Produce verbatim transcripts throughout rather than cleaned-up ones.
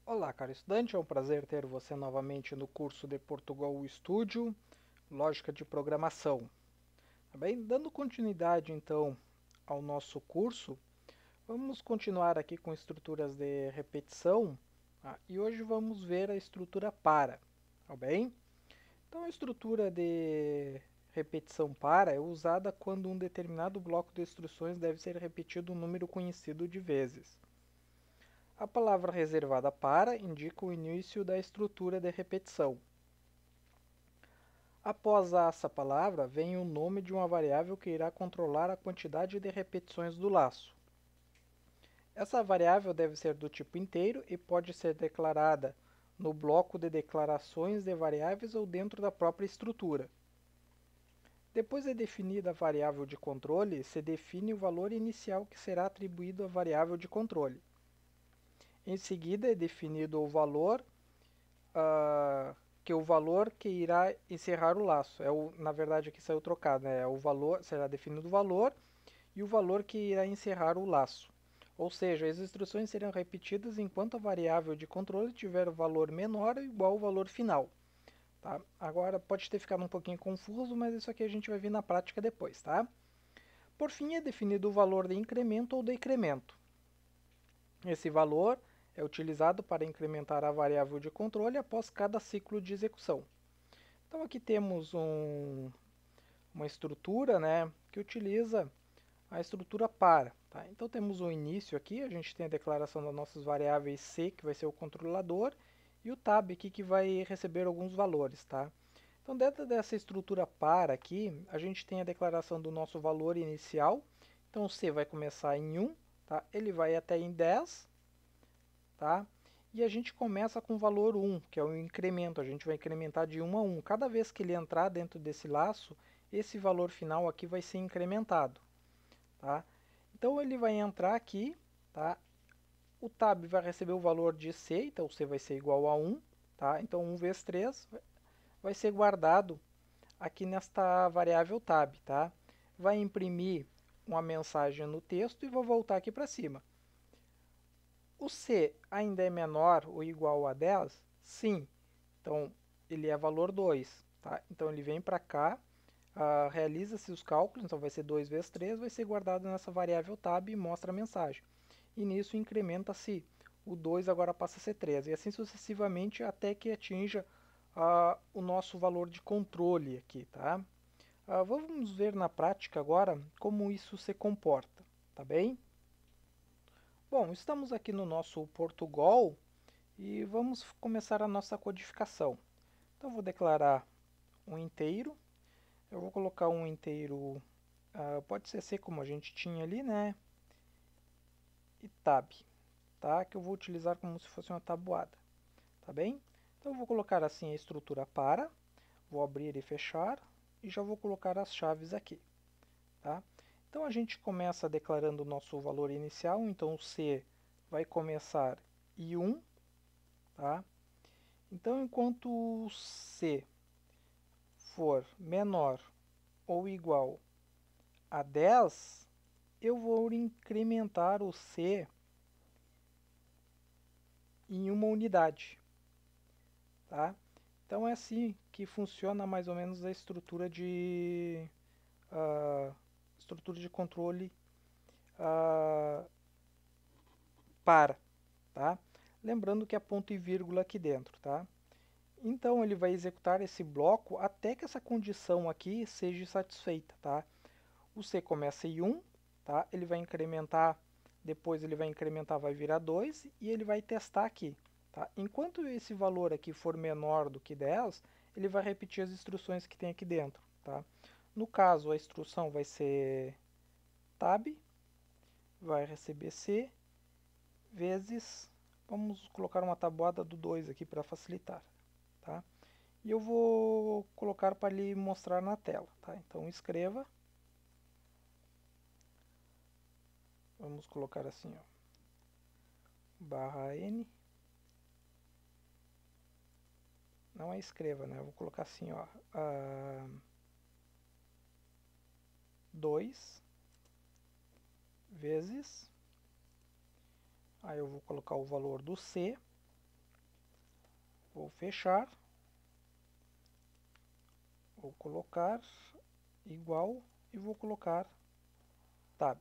Olá, caro estudante, é um prazer ter você novamente no curso de Portugal Studio, Lógica de Programação. Tá bem? Dando continuidade então ao nosso curso, vamos continuar aqui com estruturas de repetição, tá? E hoje vamos ver a estrutura para, tá bem? Então a estrutura de repetição para é usada quando um determinado bloco de instruções deve ser repetido um número conhecido de vezes. A palavra reservada para indica o início da estrutura de repetição. Após essa palavra, vem o nome de uma variável que irá controlar a quantidade de repetições do laço. Essa variável deve ser do tipo inteiro e pode ser declarada no bloco de declarações de variáveis ou dentro da própria estrutura. Depois de definida a variável de controle, se define o valor inicial que será atribuído à variável de controle. Em seguida, é definido o valor uh, que o valor que irá encerrar o laço. É o, na verdade, aqui saiu trocado, né? É o valor, será definido o valor e o valor que irá encerrar o laço. Ou seja, as instruções serão repetidas enquanto a variável de controle tiver o valor menor ou igual ao valor final. Tá? Agora pode ter ficado um pouquinho confuso, mas isso aqui a gente vai ver na prática depois. Tá? Por fim, é definido o valor de incremento ou decremento. Esse valor é utilizado para incrementar a variável de controle após cada ciclo de execução. Então aqui temos um, uma estrutura, né, que utiliza a estrutura para. Tá? Então temos o início aqui, a gente tem a declaração das nossas variáveis C, que vai ser o controlador, e o tab aqui que vai receber alguns valores. Tá? Então dentro dessa estrutura para aqui, a gente tem a declaração do nosso valor inicial. Então o C vai começar em um, tá? Ele vai até em dez, tá? E a gente começa com o valor um, que é o incremento, a gente vai incrementar de um a um. Cada vez que ele entrar dentro desse laço, esse valor final aqui vai ser incrementado, tá? Então ele vai entrar aqui, tá? O tab vai receber o valor de C, então C vai ser igual a um, tá? Então um vezes três vai ser guardado aqui nesta variável tab, tá? Vai imprimir uma mensagem no texto e vou voltar aqui para cima. O C ainda é menor ou igual a dez? Sim. Então, ele é valor dois. Tá? Então, ele vem para cá, uh, realiza-se os cálculos, então vai ser dois vezes três, vai ser guardado nessa variável tab e mostra a mensagem. E nisso incrementa-se o dois, agora passa a ser três. E assim sucessivamente até que atinja uh, o nosso valor de controle aqui. Tá? Uh, vamos ver na prática agora como isso se comporta. Tá bem? Bom, estamos aqui no nosso Portugal e vamos começar a nossa codificação. Então, eu vou declarar um inteiro. Eu vou colocar um inteiro, uh, pode ser C como a gente tinha ali, né? E tab, tá? Que eu vou utilizar como se fosse uma tabuada, tá bem? Então, eu vou colocar assim a estrutura para, vou abrir e fechar e já vou colocar as chaves aqui, tá? Então, a gente começa declarando o nosso valor inicial, então o C vai começar em um, tá? Então, enquanto o C for menor ou igual a dez, eu vou incrementar o C em uma unidade. Tá? Então, é assim que funciona mais ou menos a estrutura de, uh, estrutura de controle uh, para. Tá? Lembrando que é ponto e vírgula aqui dentro. Tá? Então, ele vai executar esse bloco até que essa condição aqui seja satisfeita. Tá? O C começa em um, tá? Ele vai incrementar, depois ele vai incrementar, vai virar dois e ele vai testar aqui. Tá? Enquanto esse valor aqui for menor do que dez, ele vai repetir as instruções que tem aqui dentro. Tá? No caso, a instrução vai ser tab, vai receber C, vezes, vamos colocar uma tabuada do dois aqui para facilitar. Tá? E eu vou colocar para lhe mostrar na tela. Tá? Então escreva, vamos colocar assim, ó, barra N, não é escreva, né? Eu vou colocar assim, ó, uh, dois vezes, aí eu vou colocar o valor do C, Vou fechar. Vou colocar igual e vou colocar tab.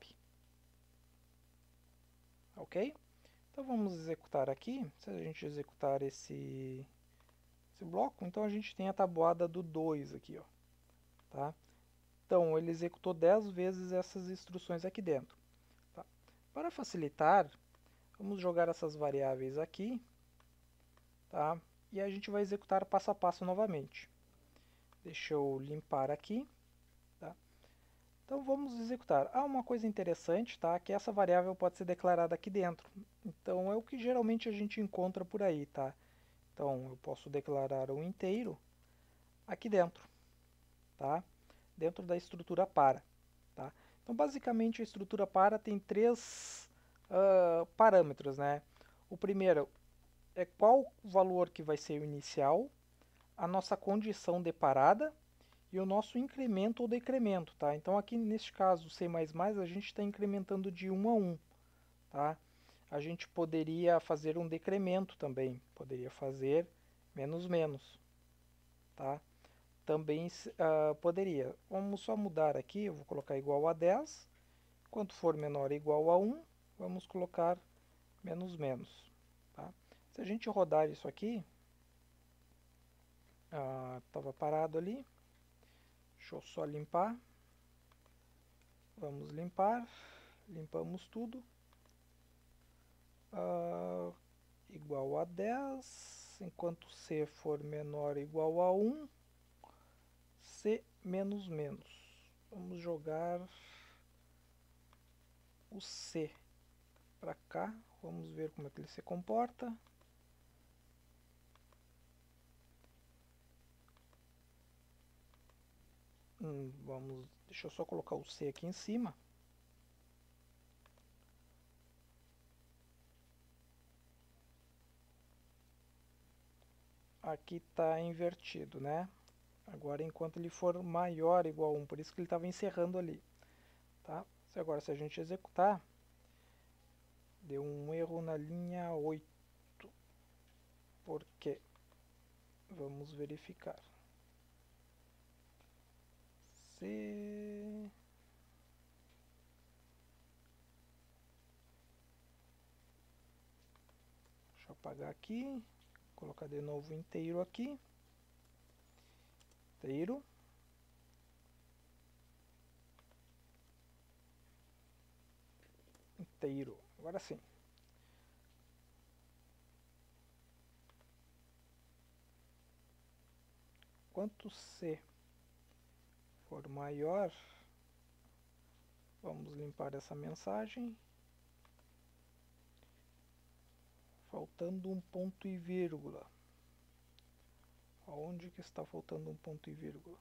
Ok? Então vamos executar aqui. Se a gente executar esse, esse bloco, então a gente tem a tabuada do dois aqui, ó. Tá? Então ele executou dez vezes essas instruções aqui dentro. Tá? Para facilitar, vamos jogar essas variáveis aqui, tá? E a gente vai executar passo a passo novamente. Deixa eu limpar aqui. Tá? Então vamos executar. Ah, uma coisa interessante, tá? Que essa variável pode ser declarada aqui dentro. Então é o que geralmente a gente encontra por aí, tá? Então eu posso declarar um inteiro aqui dentro, tá? Dentro da estrutura para, tá? Então basicamente a estrutura para tem três uh, parâmetros, né? O primeiro é qual valor que vai ser o inicial, a nossa condição de parada e o nosso incremento ou decremento, tá? Então aqui neste caso C++, a gente está incrementando de um a um, tá? A gente poderia fazer um decremento também, poderia fazer menos menos, tá? Também uh, poderia. Vamos só mudar aqui, eu vou colocar igual a dez, quanto for menor ou igual a um, vamos colocar menos menos, tá? Se a gente rodar isso aqui, estava uh, parado ali, deixa eu só limpar. Vamos limpar. Limpamos tudo. Uh, igual a dez. Enquanto C for menor ou igual a um. C menos menos. Vamos jogar o C para cá. Vamos ver como é que ele se comporta. Hum, vamos, deixa eu só colocar o C aqui em cima. Aqui está invertido, né? Agora enquanto ele for maior ou igual a um, por isso que ele estava encerrando ali. Tá? Se agora se a gente executar, deu um erro na linha oito. Por quê? Vamos verificar. C... Deixa eu apagar aqui. Colocar de novo inteiro aqui. Inteiro. Inteiro. Agora sim. Quanto C for maior, vamos limpar essa mensagem. Faltando um ponto e vírgula. Aonde que está faltando um ponto e vírgula?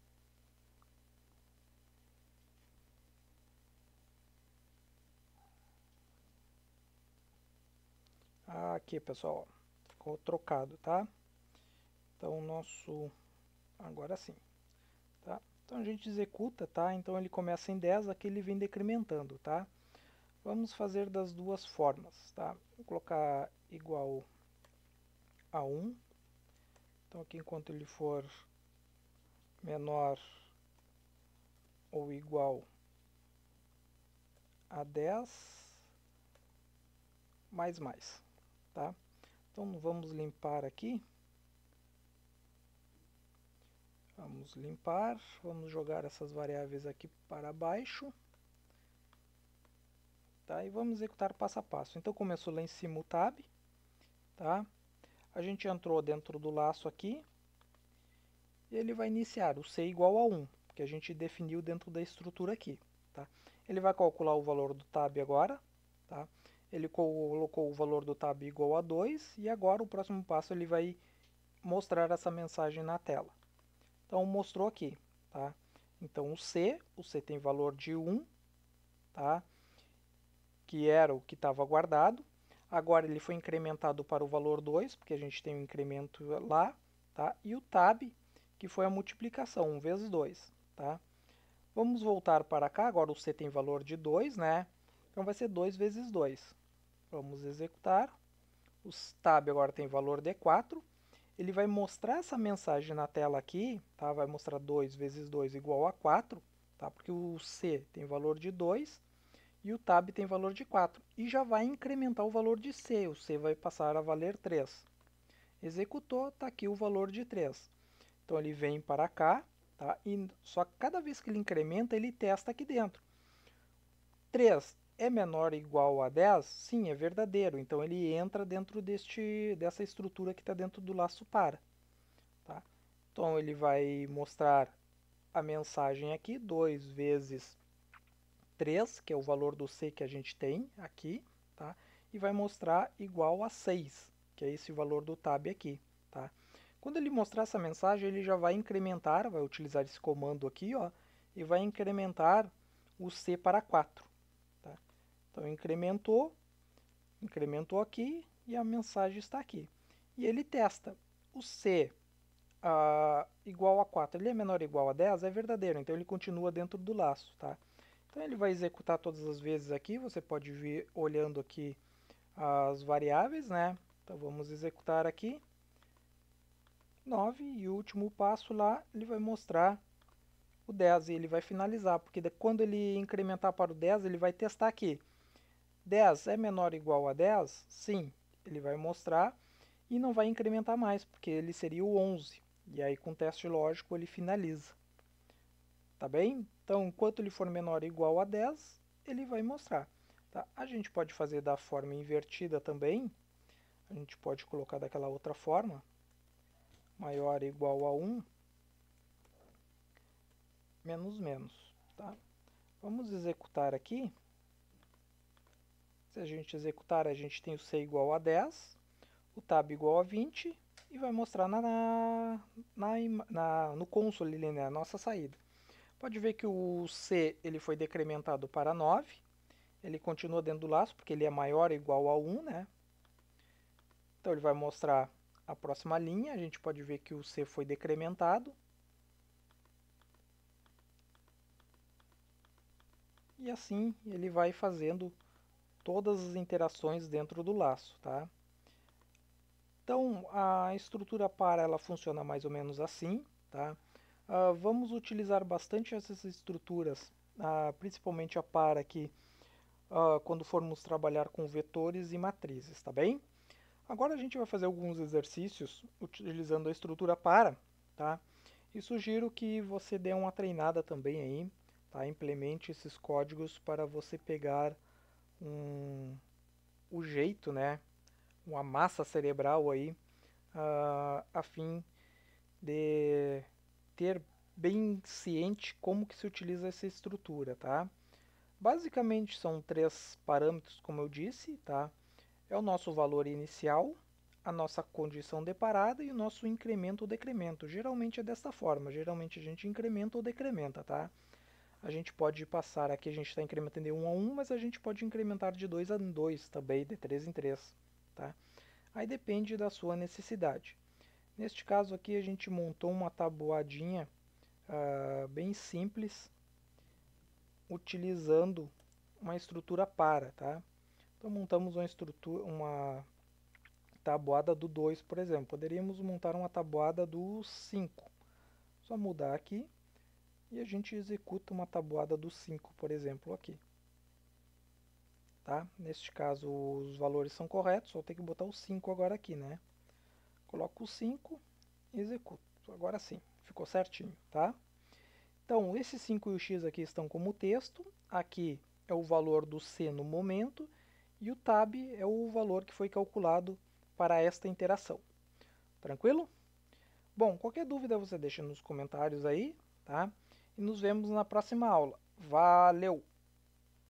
Ah, aqui, pessoal, ficou trocado, tá? Então, o nosso... Agora sim, tá? Então, a gente executa, tá? Então, ele começa em dez, aqui ele vem decrementando, tá? Vamos fazer das duas formas, tá? Vou colocar igual a um. Então, aqui, enquanto ele for menor ou igual a dez, mais mais, tá? Então, vamos limpar aqui. Vamos limpar, vamos jogar essas variáveis aqui para baixo. Tá? E vamos executar passo a passo. Então começou lá em cima o tab. Tá? A gente entrou dentro do laço aqui. E ele vai iniciar o C igual a um, que a gente definiu dentro da estrutura aqui. Tá? Ele vai calcular o valor do tab agora. Tá? Ele colocou o valor do tab igual a dois. E agora o próximo passo ele vai mostrar essa mensagem na tela. Então mostrou aqui, tá? Então o C, o C tem valor de um, tá? Que era o que estava guardado. Agora ele foi incrementado para o valor dois, porque a gente tem um incremento lá, tá? E o tab, que foi a multiplicação, um vezes dois, tá? Vamos voltar para cá, agora o C tem valor de dois, né? Então vai ser dois vezes dois. Vamos executar. O tab agora tem valor de quatro. ele vai mostrar essa mensagem na tela aqui, tá? Vai mostrar dois vezes dois igual a quatro, tá? Porque o C tem valor de dois e o tab tem valor de quatro. E já vai incrementar o valor de C, o C vai passar a valer três. Executou, está aqui o valor de três. Então ele vem para cá, tá? E só que cada vez que ele incrementa, ele testa aqui dentro. três é menor ou igual a dez? Sim, é verdadeiro. Então ele entra dentro deste, dessa estrutura que está dentro do laço para. Tá? Então ele vai mostrar a mensagem aqui, dois vezes três, que é o valor do C que a gente tem aqui, tá? E vai mostrar igual a seis, que é esse valor do tab aqui. Tá? Quando ele mostrar essa mensagem, ele já vai incrementar, vai utilizar esse comando aqui, ó, e vai incrementar o C para quatro. Tá? Então incrementou, incrementou aqui e a mensagem está aqui. E ele testa. O C uh, igual a quatro, ele é menor ou igual a dez? É verdadeiro, então ele continua dentro do laço. Tá? Então ele vai executar todas as vezes aqui, você pode vir olhando aqui as variáveis, né? Então vamos executar aqui. nove, e o último passo lá, ele vai mostrar o dez e ele vai finalizar, porque quando ele incrementar para o dez, ele vai testar aqui. dez é menor ou igual a dez? Sim, ele vai mostrar e não vai incrementar mais, porque ele seria o onze. E aí com o teste lógico ele finaliza. Tá bem? Então, enquanto ele for menor ou igual a dez, ele vai mostrar. Tá? A gente pode fazer da forma invertida também. A gente pode colocar daquela outra forma. Maior ou igual a um, menos menos. Tá? Vamos executar aqui. Se a gente executar, a gente tem o C igual a dez, o tab igual a vinte e vai mostrar na, na, na, na, no console, né, a nossa saída. Pode ver que o C ele foi decrementado para nove, ele continua dentro do laço porque ele é maior ou igual a um, né? Então ele vai mostrar a próxima linha, a gente pode ver que o C foi decrementado. E assim ele vai fazendo todas as interações dentro do laço, tá? Então a estrutura para ela funciona mais ou menos assim, tá? Uh, vamos utilizar bastante essas estruturas, uh, principalmente a para aqui, uh, quando formos trabalhar com vetores e matrizes, tá bem? Agora a gente vai fazer alguns exercícios utilizando a estrutura para, tá? E sugiro que você dê uma treinada também aí, tá? Implemente esses códigos para você pegar um, o jeito, né? Uma massa cerebral aí, uh, a fim de ter bem ciente como que se utiliza essa estrutura, tá? Basicamente são três parâmetros, como eu disse, tá? É o nosso valor inicial, a nossa condição deparada e o nosso incremento ou decremento. Geralmente é desta forma, geralmente a gente incrementa ou decrementa, tá? A gente pode passar aqui, a gente está incrementando de um a um, mas a gente pode incrementar de dois a dois também, de três em três, tá? Aí depende da sua necessidade. Neste caso aqui a gente montou uma tabuadinha uh, bem simples, utilizando uma estrutura para, tá? Então montamos uma estrutura, uma tabuada do dois, por exemplo. Poderíamos montar uma tabuada do cinco. Só mudar aqui e a gente executa uma tabuada do cinco, por exemplo, aqui. Tá? Neste caso os valores são corretos, só tem que botar o cinco agora aqui, né? Coloco o cinco e executo. Agora sim, ficou certinho, tá? Então, esses cinco e o x aqui estão como texto. Aqui é o valor do C no momento. E o tab é o valor que foi calculado para esta interação. Tranquilo? Bom, qualquer dúvida você deixa nos comentários aí, tá? E nos vemos na próxima aula. Valeu!